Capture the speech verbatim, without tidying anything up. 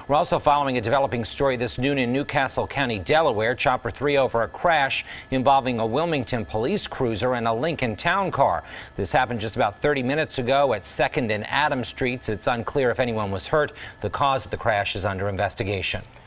We're also following a developing story this noon in Newcastle County, Delaware. Chopper three over a crash involving a Wilmington police cruiser and a Lincoln town car. This happened just about thirty minutes ago at second and Adams Streets. It's unclear if anyone was hurt. The cause of the crash is under investigation.